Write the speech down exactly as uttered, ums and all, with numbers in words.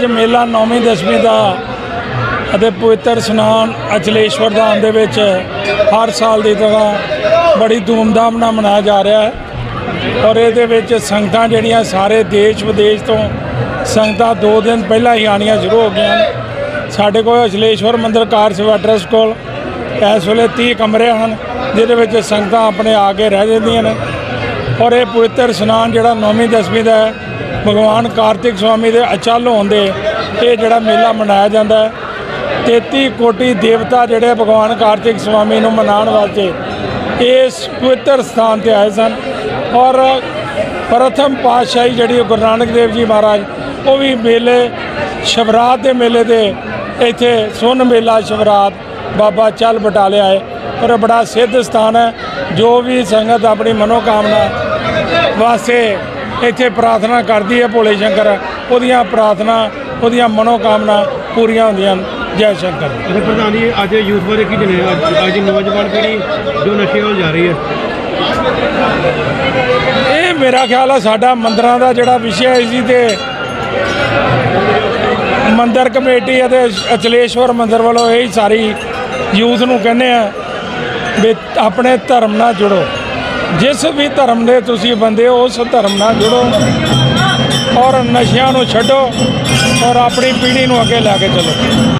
अज मेला नौवीं दसवीं का ਅਤੇ पवित्र स्नान अचलेश्वर धाम दे विच हर साल की तरह बड़ी धूमधाम नाल मनाया जा रहा है। और ये संगतां जिहड़ियां सारे देश विदेश तो संगतां दो दिन पहला ही आनियां शुरू हो गई। साढ़े को अचलेश्वर मंदिर कार सेवा ट्रस्ट को इस वेले तीह कमरे हैं जिहदे संगतां अपने आके रह जांदियां ने। और ये पवित्र स्नान जिहड़ा नौवीं दसवीं का है भगवान कार्तिक स्वामी के अचल होने ये जिहड़ा मेला मनाया जाता है। तेती कोटि देवता जिहड़े भगवान कार्तिक स्वामी नूं मनाउण वास्ते इस पवित्र स्थान पर आए सन। और प्रथम पातशाही जिहड़ी गुरु नानक देव जी महाराज वो भी मेले शिवरात के मेले दे इत्थे सुन मेला शिवरात बाबा चल बटाले आए। और बड़ा सिद्ध स्थान है। जो भी संगत अपनी मनोकामना वास्ते इत्थे प्रार्थना करती है भोले शंकर उहदियां प्रार्थना उहदियां मनोकामना पूरियां होंदियां। जय शंकर। अच्छा प्रधान जी अज यूथ बारे की जने अज नौजवान पीढ़ी जो नशे वाल जा रही है ये मेरा ख्याल है साडा मंदिरां दा जिहड़ा विषय है इसी ते मंदिर कमेटी ਅਤੇ अचलेश्वर मंदिर वालों यही सारी यूथ नूं कहने आ भी अपने धर्म नाल जुड़ो। जिस भी धर्म दे तुसीं बंदे हो उस धर्म नाल जुड़ो और नशियां नूं छड्डो और अपनी पीढ़ी नूं अगे लैके चलो।